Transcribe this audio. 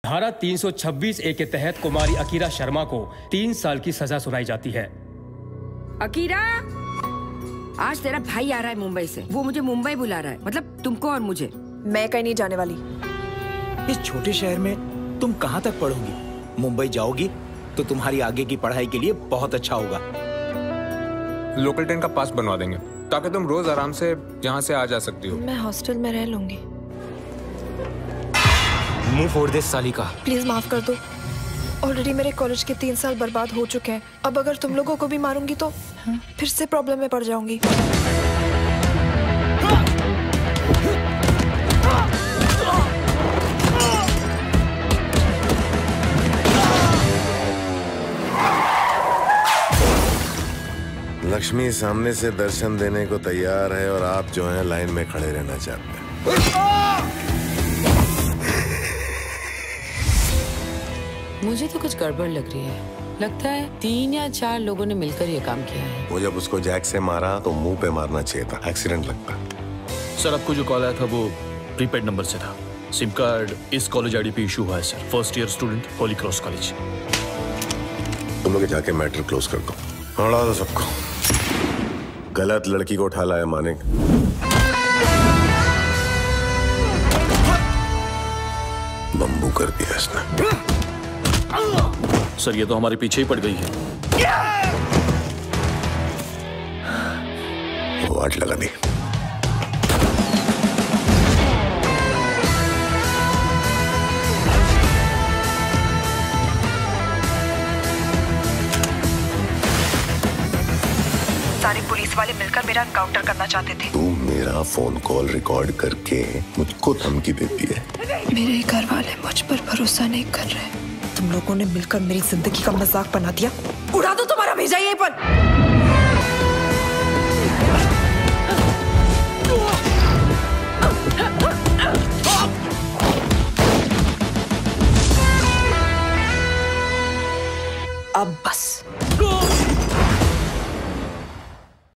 धारा 326A के तहत कुमारी अकीरा शर्मा को 3 साल की सजा सुनाई जाती है। अकीरा, आज तेरा भाई आ रहा है मुंबई से। वो मुझे मुंबई बुला रहा है, मतलब तुमको और मुझे। मैं कहीं नहीं जाने वाली। इस छोटे शहर में तुम कहाँ तक पढ़ोगी? मुंबई जाओगी तो तुम्हारी आगे की पढ़ाई के लिए बहुत अच्छा होगा। लोकल ट्रेन का पास बनवा देंगे ताकि तुम रोज आराम से यहाँ से आ जा सकती हो। मैं हॉस्टल में रह लूंगी। मुंह फोड़ दे साली का। प्लीज माफ कर दो। ऑलरेडी मेरे कॉलेज के 3 साल बर्बाद हो चुके हैं। अब अगर तुम लोगों को भी मारूंगी तो फिर से प्रॉब्लम में पड़ जाऊंगी। लक्ष्मी सामने से दर्शन देने को तैयार है और आप जो हैं लाइन में खड़े रहना चाहते हैं। मुझे तो कुछ गड़बड़ लग रही है। लगता है 3 या 4 लोगों ने मिलकर ये काम किया है। वो जब उसको जैक से मारा तो मुंह पे मारना चाहिए था, एक्सीडेंट लगता। सर आपको जो कॉल आया था वो प्रीपेड नंबर से था। सिम कार्ड इस कॉलेज आईडी पे इशू हुआ है sir. First year student, Holy Cross College. तुम लोग जाके मैटर क्लोज कर दो। उड़ा दो सबको। गलत लड़की को उठा लाया मानिक। बम्बू कर दिया इसने। सर ये तो हमारे पीछे ही पड़ गई है। वाट लगा दी। सारे पुलिस वाले मिलकर मेरा एनकाउंटर करना चाहते थे। तू मेरा फोन कॉल रिकॉर्ड करके मुझको धमकी देती है। मेरे घर वाले मुझ पर भरोसा नहीं कर रहे। तुम लोगों ने मिलकर मेरी जिंदगी का मजाक बना दिया। उड़ा दो तुम्हारा भेजा ये पर। अब बस।